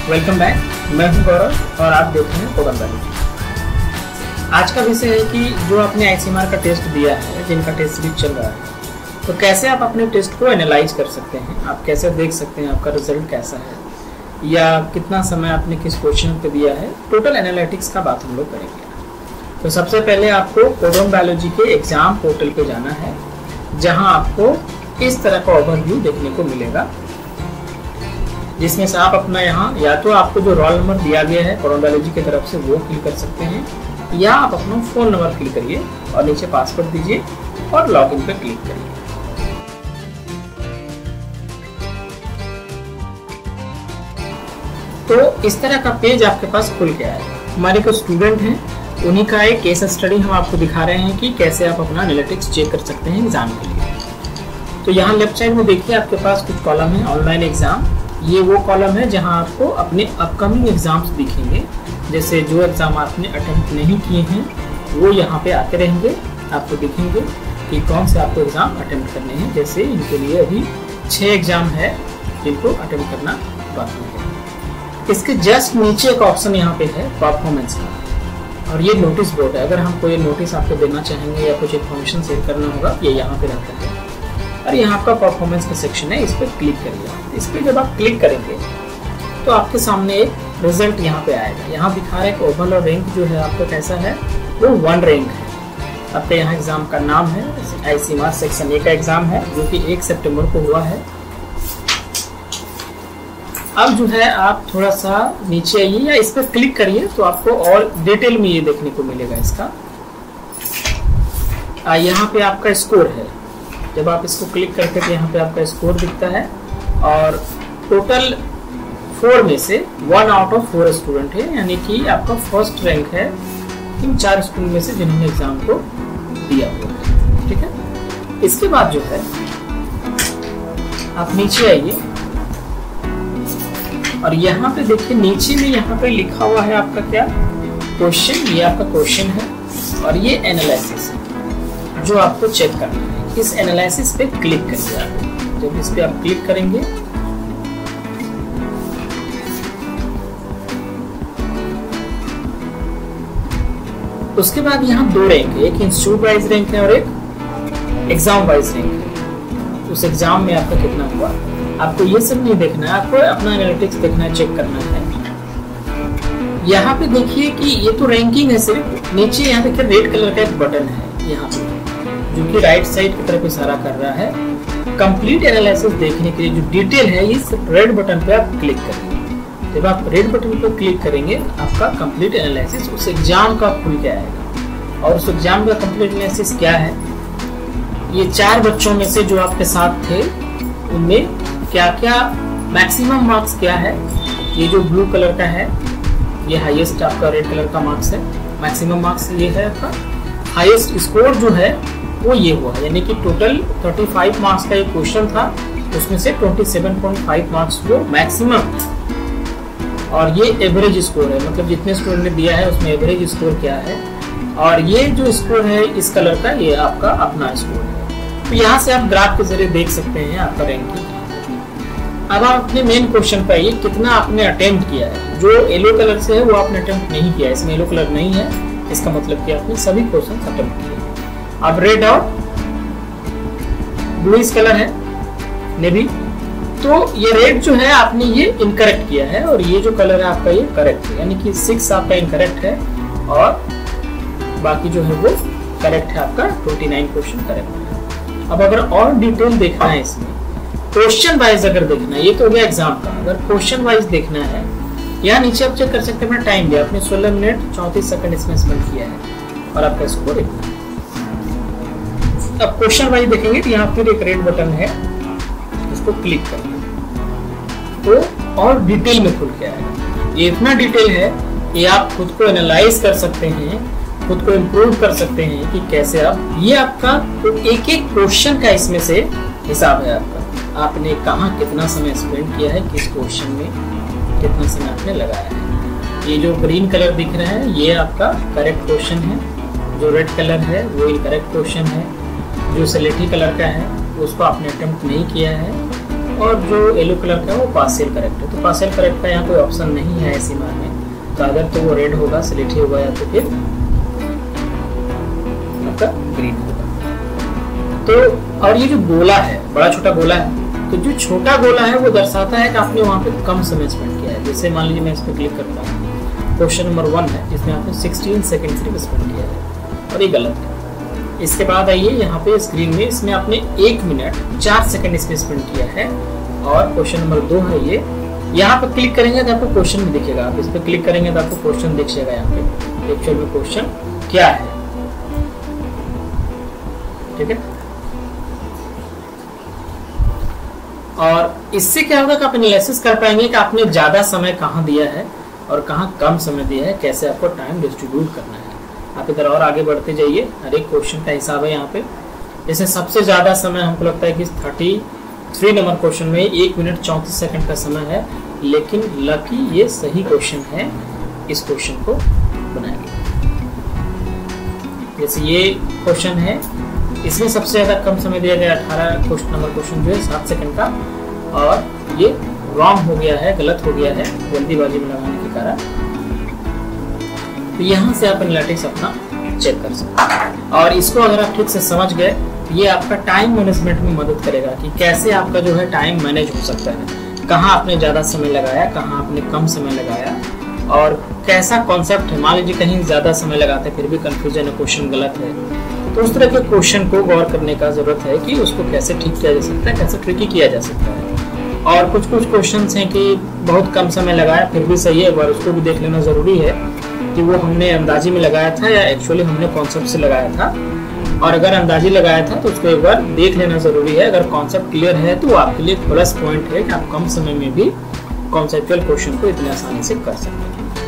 Welcome back. मैं हूं गौरव और आप देख रहे हैं कोडम बायोलॉजी। आज का विषय है कि जो आपने आईसीएमआर का टेस्ट दिया है, जिनका टेस्ट भी चल रहा है, तो कैसे आप अपने टेस्ट को एनालाइज कर सकते हैं, आप कैसे देख सकते हैं आपका रिजल्ट कैसा है या कितना समय आपने किस क्वेश्चन पे दिया है। टोटल एनालिटिक्स का बात हम लोग करेंगे। तो सबसे पहले आपको कोडम बायोलॉजी के एग्जाम पोर्टल पे जाना है, जहां आपको इस तरह का ओवरव्यू देखने को मिलेगा, जिसमें से आप अपना यहाँ या तो आपको जो रोल नंबर दिया गया है कोडम बायोलॉजी की तरफ से वो फिल कर सकते हैं, या आप अपना फोन नंबर फिल करिए और नीचे पासवर्ड दीजिए और लॉगिन पे क्लिक करिए। तो इस तरह का पेज आपके पास खुल गया है। हमारे कुछ स्टूडेंट हैं, उन्हीं का एक केस स्टडी हम आपको दिखा रहे हैं कि कैसे आप अपना एनालिटिक्स चेक कर सकते हैं एग्जाम के लिए। तो यहाँ लेफ्ट साइड में देखिए आपके पास कुछ कॉलम है, ऑनलाइन एग्जाम। ये वो कॉलम है जहाँ आपको अपने अपकमिंग एग्जाम्स दिखेंगे। जैसे जो एग्जाम आपने अटेम्प्ट नहीं किए हैं वो यहाँ पे आते रहेंगे, आपको दिखेंगे कि कौन से आपको एग्जाम अटेम्प्ट करने हैं। जैसे इनके लिए अभी 6 एग्जाम है जिनको अटेम्प्ट करना बाकी है। इसके जस्ट नीचे एक ऑप्शन यहाँ पे है परफॉर्मेंस का, और ये नोटिस बोर्ड है। अगर हम कोई नोटिस आपको देना चाहेंगे या कुछ इन्फॉर्मेशन शेयर करना होगा, ये यहाँ पे रहता है। और यहाँ आपका परफॉर्मेंस का सेक्शन है, इस पर क्लिक करिए। इस पर जब आप क्लिक करेंगे तो आपके सामने एक रिजल्ट यहाँ पे आएगा। यहाँ दिखा रहा है कि ओवरऑल रैंक जो है आपका कैसा है, वो 1 रैंक है। आपके यहाँ एग्जाम का नाम है आईसीएमआर सेक्शन A का एग्जाम है, जो कि 1 सितंबर को हुआ है। अब जो है आप थोड़ा सा नीचे आइए या इस पर क्लिक करिए तो आपको और डिटेल में ये देखने को मिलेगा इसका। यहाँ पे आपका स्कोर है। जब आप इसको क्लिक करते हैं तो यहाँ पे आपका स्कोर दिखता है, और टोटल 4 में से 1 आउट ऑफ 4 स्टूडेंट है, यानी कि आपका फर्स्ट रैंक है इन 4 स्टूडेंट में से जिन्होंने एग्जाम को दिया हुआ है। ठीक है। इसके बाद जो है आप नीचे आइए और यहाँ पे देखिए नीचे में यहाँ पे लिखा हुआ है आपका क्या क्वेश्चन। ये आपका क्वेश्चन है और ये एनालिसिस है जो आपको चेक करना है। इस एनालिसिस पे क्लिक करिए आप। जब इस पे आप क्लिक करेंगे उसके बाद यहाँ 2 रैंक है, एक इंस्टीट्यूट वाइज रैंक है और एक एग्जाम वाइज रैंक है। उस एग्जाम में आपका कितना हुआ आपको ये सब नहीं देखना है, आपको अपना एनालिटिक्स देखना है, चेक करना है। यहाँ पे देखिए कि ये तो रैंकिंग है सिर्फ। नीचे यहाँ देखिए रेड कलर का एक बटन है यहाँ पे, जो कि राइट साइड की तरफ इशारा कर रहा है। कंप्लीट एनालिसिस देखने के लिए जो डिटेल है, इस रेड बटन पे आप क्लिक करेंगे। जब आप रेड बटन पर क्लिक करेंगे आपका कंप्लीट एनालिसिस उस एग्जाम का खुल के आएगा। और उस एग्जाम का कंप्लीट एनालिसिस क्या है, ये 4 बच्चों में से जो आपके साथ थे उनमें क्या क्या मैक्सिमम मार्क्स क्या है। ये जो ब्लू कलर का है ये हाईएस्ट आपका रेड कलर का मार्क्स है, मैक्सिमम मार्क्स ये है आपका। हाईएस्ट स्कोर जो है वो ये हुआ, यानी कि टोटल 35 मार्क्स का एक क्वेश्चन था, उसमें से 27.5 मार्क्स वो मैक्सिमम, और ये एवरेज स्कोर है, मतलब जितने स्टूडेंट ने दिया है उसमें एवरेज स्कोर क्या है। और ये जो स्कोर है इस कलर का, ये आपका अपना स्कोर है। तो यहाँ से आप ग्राफ के जरिए देख सकते हैं आपका रैंकिंग। अब आप अपने मेन क्वेश्चन पे आइए, कितना आपने अटेम्प्ट किया है। जो येलो कलर से है वो आपने अटेम्प्ट नहीं किया, इसमें येलो कलर नहीं है, इसका मतलब कि आपने सभी क्वेश्चन अटेम्प्ट किए। अब रेड और ब्लू कलर है नेवी, तो ये रेड जो है आपने ये इनकरेक्ट किया है, और ये जो कलर है आपका ये करेक्ट है, यानी कि 6 आपका इनकरेक्ट है और बाकी जो है वो करेक्ट है। आपका 29 क्वेश्चन करेक्ट है। अब अगर और डिटेल देखना है इसमें, क्वेश्चन वाइज अगर देखना है, ये तो हो गया एग्जाम का। अगर क्वेश्चन वाइज देखना है, यहाँ नीचे आप चेक कर सकते हैं अपना टाइम दिया, आपने 16 मिनट 34 सेकंड इसमें स्पेंड किया है और आपका स्कोर इतना। अब क्वेश्चन वाइज देखेंगे तो यहाँ फिर एक रेड बटन है, इसको क्लिक करेंगे तो और डिटेल में खुल के आएगा। ये इतना डिटेल है कि आप खुद को एनालाइज कर सकते हैं, खुद को इम्प्रूव कर सकते हैं कि कैसे आप, ये आपका तो एक क्वेश्चन का इसमें से हिसाब है आपका। आपने कहाँ कितना समय स्पेंड किया है, किस क्वेश्चन में कितना समय आपने लगाया है। ये जो ग्रीन कलर दिख रहा है ये आपका करेक्ट क्वेश्चन है, जो रेड कलर है वो इनकरेक्ट क्वेश्चन है, जो स्लेटी कलर का है उसको आपने अटेम्प्ट नहीं किया है, और जो येलो कलर का है वो पार्शियल करेक्ट है। तो पार्शियल करेक्ट का यहाँ कोई ऑप्शन नहीं है ICMR में, तो अगर तो वो रेड होगा, सिलेटी होगा, या तो फिर आपका ग्रीन होगा। तो और ये जो गोला है, बड़ा छोटा गोला है, तो जो छोटा गोला है वो दर्शाता है कि आपने वहाँ पे कम समय स्पेंड किया है। जैसे मान लीजिए मैं इस पर क्लिक करता हूँ, क्वेश्चन नंबर 1 है जिसमें आपने 16 सेकेंड सिर्फ स्पेंड किया है, और ये गलत है। इसके बाद आइए यहाँ पे स्क्रीन में, इसमें आपने 1 मिनट 4 सेकंड इसमें स्पेंड किया है, और क्वेश्चन नंबर 2 है ये। यहाँ पर क्लिक करेंगे तो आपको क्वेश्चन भी दिखेगा, आप इस पर क्लिक करेंगे तो आपको क्वेश्चन दिख जाएगा यहाँ पे एक्चुअल में क्वेश्चन क्या है। ठीक है, और इससे क्या होगा कि आप एनालिसिस कर पाएंगे कि आपने ज्यादा समय कहाँ दिया है और कहाँ कम समय दिया है, कैसे आपको टाइम डिस्ट्रीब्यूट करना है। आप इधर और आगे बढ़ते जाइए, हर एक क्वेश्चन का हिसाब है यहाँ पे। जैसे सबसे ज्यादा समय हमको लगता है कि 33 नंबर क्वेश्चन में 1 मिनट 34 सेकंड का समय है, लेकिन लकी ये सही क्वेश्चन है, इस क्वेश्चन को बनाएंगे। जैसे ये क्वेश्चन है, इसमें सबसे ज्यादा कम समय दिया गया 18 नंबर क्वेश्चन जो है 7 सेकंड का, और ये रॉन्ग हो गया है, गलत हो गया है जल्दीबाजी में लगाने के कारण। तो यहाँ से आप एनालिटिक्स अपना चेक कर सकते हैं, और इसको अगर आप ठीक से समझ गए, ये आपका टाइम मैनेजमेंट में मदद करेगा कि कैसे आपका जो है टाइम मैनेज हो सकता है, कहाँ आपने ज़्यादा समय लगाया, कहाँ आपने कम समय लगाया, और कैसा कॉन्सेप्ट है। मान लीजिए कहीं ज़्यादा समय लगाते फिर भी कंफ्यूजन है, क्वेश्चन गलत है, तो उस तरह के क्वेश्चन को गौर करने का जरूरत है कि उसको कैसे ठीक किया जा सकता है, कैसे ट्रिकी किया जा सकता है। और कुछ क्वेश्चंस हैं कि बहुत कम समय लगाया फिर भी सही है, एक बार उसको भी देख लेना ज़रूरी है कि वो हमने अंदाजी में लगाया था या एक्चुअली हमने कॉन्सेप्ट से लगाया था। और अगर अंदाजी लगाया था तो उसको एक बार देख लेना जरूरी है। अगर कॉन्सेप्ट क्लियर है तो आपके लिए प्लस पॉइंट है कि आप कम समय में भी कॉन्सेप्चुअल क्वेश्चन को इतनी आसानी से कर सकते हैं।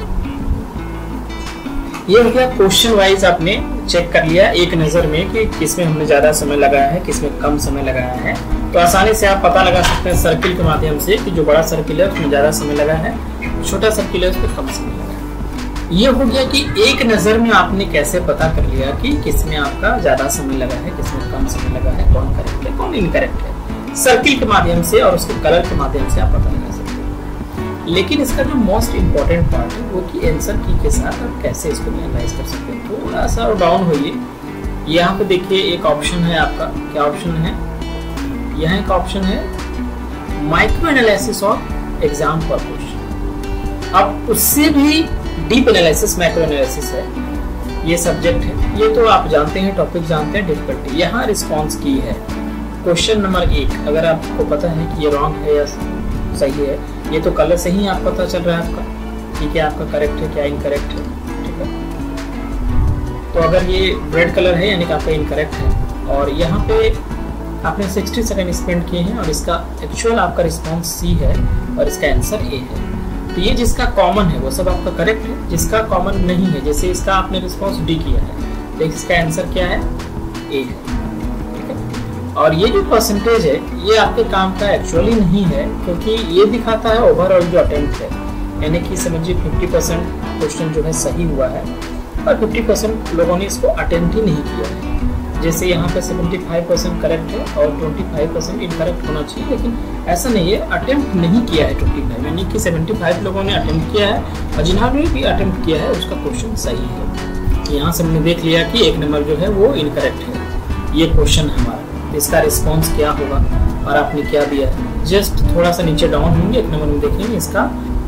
ये हो गया क्वेश्चन वाइज, आपने चेक कर लिया एक नजर में कि किसमें हमने ज्यादा समय लगाया है, किसमें कम समय लगाया है। तो आसानी से आप पता लगा सकते हैं सर्किल के माध्यम से कि जो बड़ा सर्किल है उसमें ज्यादा समय लगा है, छोटा सर्किल है उस पर कम समय लगा है। ये हो गया कि एक नजर में आपने कैसे पता कर लिया कि किसमें आपका ज्यादा समय लगा है, किसमें कम समय लगा है, कौन करेक्ट है, कौन इनकरेक्ट है। सर्किल के माध्यम से और उसके कलर के माध्यम से आप पता लगा सकते हैं। लेकिन इसका जो मोस्ट इम्पोर्टेंट पार्ट है वो कि आंसर की के साथ आप कैसे इसको एनालाइज कर सकते हैं। थोड़ा सा डाउन होइए, यहाँ पे देखिए एक ऑप्शन है आपका, क्या ऑप्शन है, यहाँ एक ऑप्शन है micro analysis of exam for question. अब उससे भी डीप एनालिसिस मैक्रो एनालिसिस है, ये सब्जेक्ट है, ये तो आप जानते हैं, टॉपिक जानते हैं, डिफिकल्टी। यहाँ रिस्पॉन्स की है क्वेश्चन नंबर 1, अगर आपको पता है कि ये रॉन्ग है या सही है, ये तो कलर से ही आपको पता चल रहा है आपका कि क्या आपका करेक्ट है क्या इनकरेक्ट है। ठीक है, तो अगर ये रेड कलर है यानी कि आपका इनकरेक्ट है, और यहाँ पे आपने 60 सेकंड स्पेंड किए हैं और इसका एक्चुअल आपका रिस्पॉन्स C है और इसका आंसर A है। तो ये जिसका कॉमन है वो सब आपका करेक्ट है, जिसका कॉमन नहीं है, जैसे इसका आपने रिस्पॉन्स D किया है, तो इसका आंसर क्या है, A है। ठीक है, और ये जो परसेंटेज है ये आपके काम का एक्चुअली नहीं है, क्योंकि ये दिखाता है ओवरऑल जो अटेम्प्ट है, यानी कि समझिए 50% क्वेश्चन जो है सही हुआ है और 50% लोगों ने इसको अटेम्प्ट ही नहीं किया है। जैसे यहाँ पे 75% करेक्ट है और 25% इनकरेक्ट होना चाहिए, लेकिन ऐसा नहीं है, अटेम्प्ट नहीं किया है 25, यानी कि 75 लोगों ने अटेम्प्ट किया है और जिन्होंने भी अटेम्प्ट किया है उसका क्वेश्चन सही है। यहाँ से हमने देख लिया कि 1 नंबर जो है वो इनकरेक्ट है, ये क्वेश्चन है हमारा, इसका रिस्पॉन्स क्या होगा और आपने क्या दिया है। जस्ट थोड़ा सा नीचे डाउन होंगे, 1 नंबर में देखेंगे इसका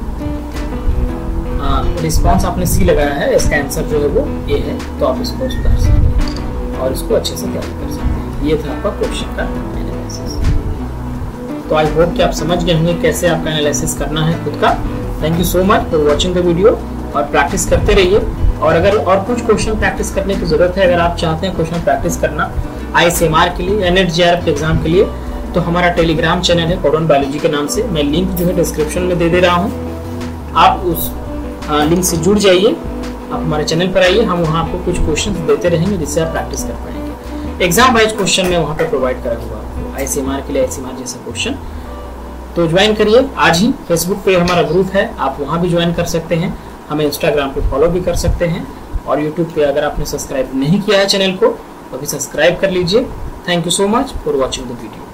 रिस्पॉन्स आपने C लगाया है, इसका आंसर जो है वो A है, तो आप इसको सुधार सकते हैं और इसको अच्छे से तैयारी कर सकते हैं। ये था आपका क्वेश्चन का एनालिसिस। तो आई होप कि आप समझ गए होंगे कैसे आपका एनालिसिस करना है खुद का। Thank you so much for watching the video, और प्रैक्टिस करते रहिए। और अगर और कुछ क्वेश्चन प्रैक्टिस करने की जरूरत है, अगर आप चाहते हैं क्वेश्चन प्रैक्टिस करना ICMR के लिए, NET-JRF के एग्जाम के लिए, तो हमारा टेलीग्राम चैनल है कोडन बायोलॉजी के नाम से, मैं लिंक जो है डिस्क्रिप्शन में दे रहा हूँ। आप उस लिंक से जुड़ जाइए, आप हमारे चैनल पर आइए, हम वहाँ आपको कुछ क्वेश्चन देते रहेंगे जिससे आप प्रैक्टिस कर पाएंगे। एग्जाम वाइज क्वेश्चन में वहाँ पर प्रोवाइड करा हुआ आपको ICMR के लिए ICMR जैसा क्वेश्चन। तो ज्वाइन करिए आज ही, फेसबुक पे हमारा ग्रुप है, आप वहाँ भी ज्वाइन कर सकते हैं, हमें इंस्टाग्राम पे फॉलो भी कर सकते हैं, और यूट्यूब पे अगर आपने सब्सक्राइब नहीं किया है चैनल को तो भी सब्सक्राइब कर लीजिए। Thank you so much for watching the video.